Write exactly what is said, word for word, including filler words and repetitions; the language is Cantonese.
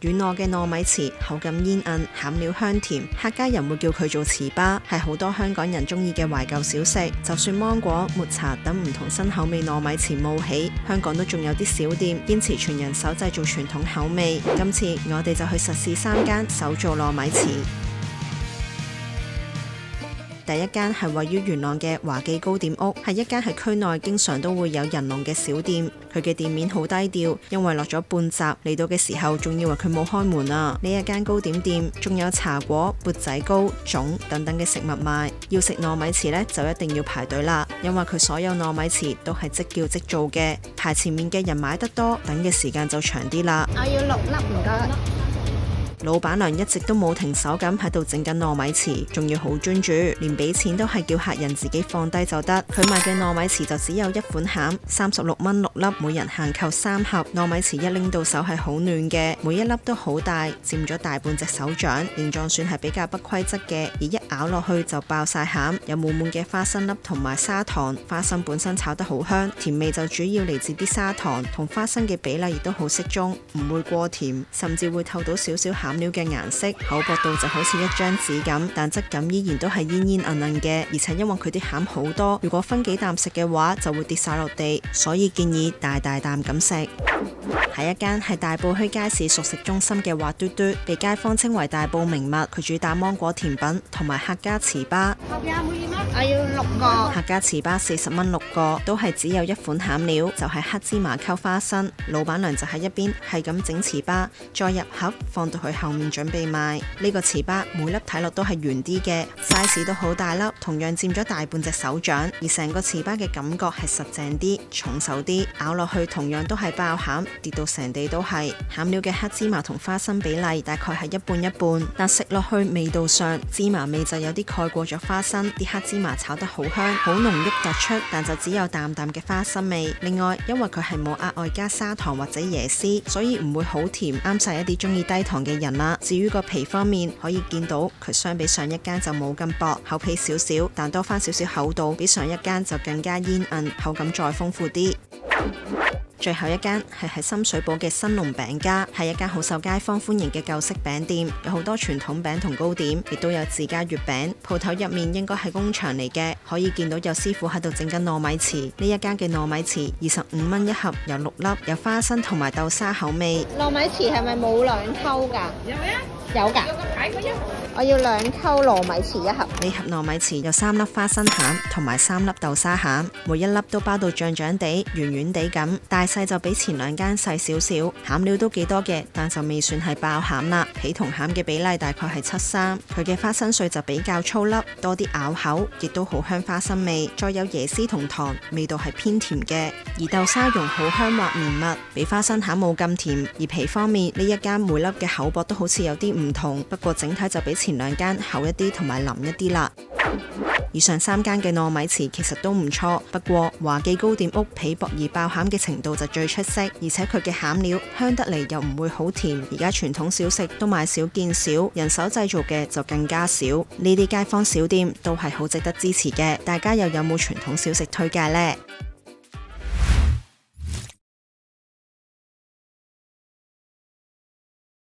軟糯嘅糯米糍，口感煙韌，餡料香甜。客家人會叫佢做糍粑，係好多香港人中意嘅懷舊小食。就算芒果、抹茶等唔同新口味糯米糍冒起，香港都仲有啲小店堅持全人手製做傳統口味。今次我哋就去實試三間手做糯米糍。第一間係位於元朗嘅華記糕點屋，係一間喺區內經常都會有人龍嘅小店。佢嘅店面好低調，因為落咗半閘，嚟到嘅時候仲以為佢冇開門啊！呢一間糕點店仲有茶果、缽仔糕、粽等等嘅食物賣。要食糯米糍呢，就一定要排隊啦，因為佢所有糯米糍都係即叫即做嘅。排前面嘅人買得多，等嘅時間就長啲啦。 我要六粒唔該。 老闆娘一直都冇停手咁喺度整緊糯米糍，仲要好專注，連俾錢都係叫客人自己放低就得。佢賣嘅糯米糍就只有一款餡，三十六蚊六粒，每人限購三盒。糯米糍一拎到手係好嫩嘅，每一粒都好大，佔咗大半隻手掌，形狀算係比較不規則嘅，而一咬落去就爆晒餡，有滿滿嘅花生粒同埋砂糖。花生本身炒得好香，甜味就主要嚟自啲砂糖同花生嘅比例亦都好適中，唔會過甜，甚至會透到少少餡料嘅顏色，厚薄度就好似一張紙咁，但質感依然都係煙煙韌韌嘅，而且因為佢啲餡好多，如果分幾啖食嘅話就會跌晒落地，所以建議大大啖咁食。係一間係大埔墟街市熟食中心嘅滑嘟嘟，被街坊稱為大埔名物。佢主打芒果甜品同埋客家糍粑。 我要六個。 客家糍粑四十蚊六個，都係只有一款餡料，就係黑芝麻溝花生。老闆娘就喺一邊係咁整糍粑，再入盒放到去後面準備賣。呢個糍粑每粒睇落都係圓啲嘅 ，size 都好大粒，同樣佔咗大半隻手掌。而成個糍粑嘅感覺係實淨啲、重手啲，咬落去同樣都係爆餡，跌到成地都係。餡料嘅黑芝麻同花生比例大概係一半一半，但食落去味道上芝麻味就有啲蓋過咗花生，啲黑芝麻炒得好香，好濃郁突出，但就只有淡淡嘅花生味。另外，因為佢係冇額外加砂糖或者椰絲，所以唔會好甜，啱晒一啲中意低糖嘅人啦。至於個皮方面，可以見到佢相比上一間就冇咁薄，厚皮少少，但多翻少少厚度，比上一間就更加煙韌，口感再豐富啲。最後一間係喺深水埗嘅新龍餅家，係一間好受街坊歡迎嘅舊式餅店，有好多傳統餅同糕點，亦都有自家月餅。鋪頭入面應該係工場嚟嘅，可以見到有師傅喺度整緊糯米糍。呢一間嘅糯米糍二十五蚊一盒，有六粒，有花生同埋豆沙口味。 糯米糍係咪冇兩溝㗎？ 有咩啊？ 有㗎。我要兩溝糯米糍一盒。 呢盒糯米糍有三粒花生餡同埋三粒豆沙餡，每一粒都包到脹脹地、圓圓地咁，大細就比前兩間細少少，餡料都幾多嘅，但就未算係爆餡啦。皮同餡嘅比例大概係七三，佢嘅花生碎就比較粗粒，多啲咬口，亦都好香花生味，再有椰絲同糖，味道係偏甜嘅。而豆沙蓉好香滑綿密，比花生餡冇咁甜。而皮方面，呢一間每粒嘅厚薄都好似有啲唔同，不過整體就比前兩間厚一啲同埋腍一啲啦。以上三間嘅糯米糍其實都唔錯，不過華記糕點屋皮薄而爆餡嘅程度就最出色，而且佢嘅餡料香得嚟又唔會好甜。而家傳統小食都買少見少，人手製造嘅就更加少。呢啲街坊小店都係好值得支持嘅，大家又有冇傳統小食推介呢？